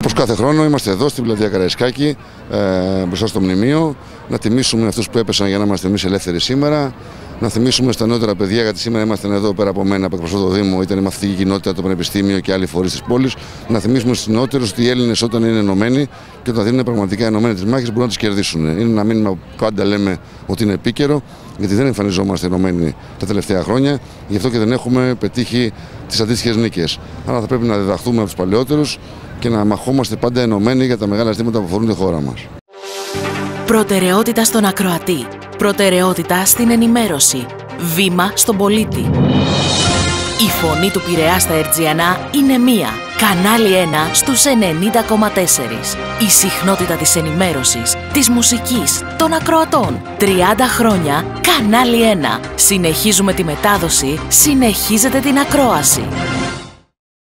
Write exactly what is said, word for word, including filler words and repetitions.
Όπως κάθε χρόνο είμαστε εδώ στην πλατεία Καραϊσκάκη, ε, μπροστά στο μνημείο, να τιμήσουμε αυτούς που έπεσαν για να είμαστε εμείς ελεύθεροι σήμερα. Να θυμίσουμε στα νεότερα παιδιά, γιατί σήμερα είμαστε εδώ πέρα από μένα, από εκπροσωπώ το Δήμο, ήταν η μαθητική κοινότητα, το Πανεπιστήμιο και άλλοι φορείς της πόλης. Να θυμίσουμε στους νεότερους ότι οι Έλληνες όταν είναι ενωμένοι και όταν δίνουν πραγματικά ενωμένοι τις μάχες μπορούν να τις κερδίσουν. Είναι ένα μήνυμα που πάντα λέμε ότι είναι επίκαιρο, γιατί δεν εμφανιζόμαστε ενωμένοι τα τελευταία χρόνια, γι' αυτό και δεν έχουμε πετύχει τις αντίστοιχες νίκες. Άρα θα πρέπει να διδαχθούμε από τους παλαιότερους και να μαχόμαστε πάντα ενωμένοι για τα μεγάλα ζητήματα που αφορούν τη χώρα μας. Προτεραιότητα στον ακροατή. Προτεραιότητα στην ενημέρωση. Βήμα στον πολίτη. Η φωνή του Πειραιά στα Ερτζιανά είναι μία. Κανάλι ένα στους ενενήντα κόμμα τέσσερα. Η συχνότητα της ενημέρωσης, της μουσικής, των ακροατών. τριάντα χρόνια, Κανάλι ένα. Συνεχίζουμε τη μετάδοση, συνεχίζετε την ακρόαση.